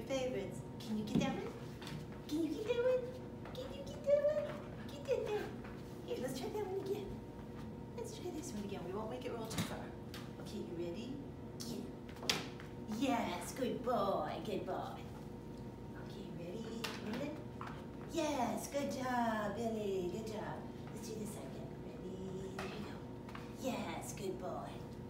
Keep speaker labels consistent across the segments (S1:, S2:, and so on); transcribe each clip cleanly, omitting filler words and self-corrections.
S1: your favorites. Can you get that one? Can you get that one? Can you get that one? Get that there. Here, let's try that one again. Let's try this one again. We won't make it roll too far. Okay, you ready? Get it. Yes, good boy, good boy. Okay, ready? Ready? Yes, good job, Billy, good job. Let's do this again. Ready? There you go. Yes, good boy.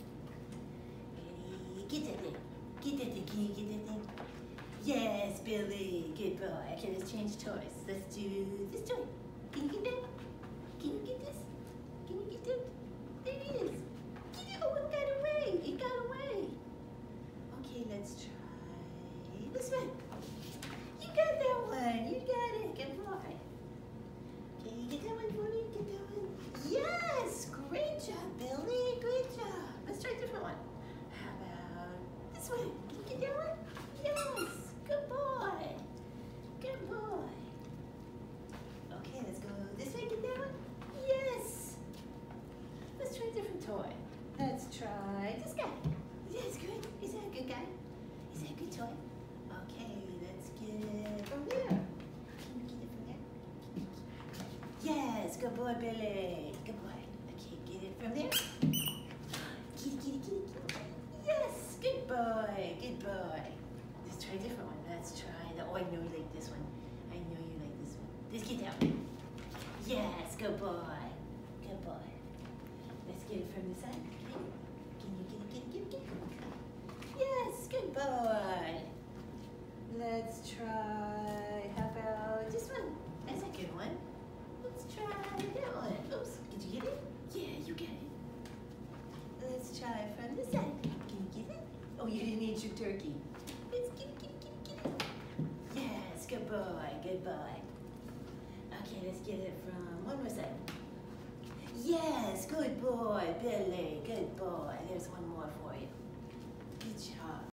S1: Ready? Get that thing. Get that thing. Can you get that thing? Yes, Billy, good boy. Okay, let's change toys. Let's do this toy. Can you get that? Can you get this? Can you get that? There it is. Get it. Oh, it got away. It got away. Okay, let's try this one. You got that one. You got it. Good boy. Okay, you get that one for me? Get that one. Yes! Great job, Billy. Great job. Let's try a different one. How about this one? Can you get that one? Yes! Good boy. Good boy. Okay, let's go this way. Get that one? Yes! Let's try a different toy. Let's try this guy. Yes, good. Is that a good guy? Is that a good toy? Okay, let's get it from there. Can you get it from there? Yes, good boy, Billy. Good boy. Okay, get it from there. Get it, get it, get it, get it. Yes, good boy, good boy. Let's try a different one. Let's try the, oh, I know you like this one. I know you like this one. Let's get that one. Yes, good boy. Good boy. Let's get it from the side. Okay. Can you get it? Yes, good boy. Let's try, how about this one? That's a good one. Let's try that one. Oops, did you get it? Yeah, you got it. Let's try from this side. Can you get it? Oh, you didn't eat your turkey. Let's get it. Yes, good boy, good boy. Okay, let's get it from one more side. Yes, good boy, Billy, good boy. There's one more for you. Good job.